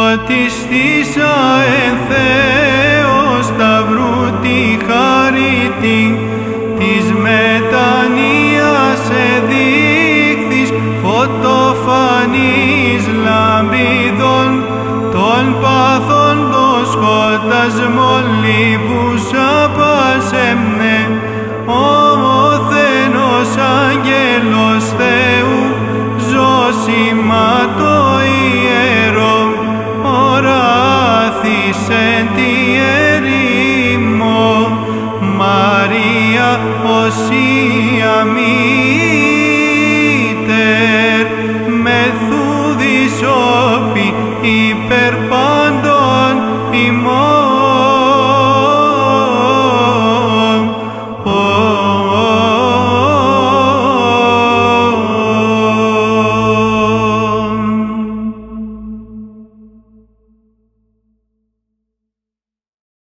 φωτιστήσα εν Θεό σταυρού τη χαρίτη, της μετανοίας εδείχθης φωτοφανής λαμπίδων, των παθών των σκοτασμών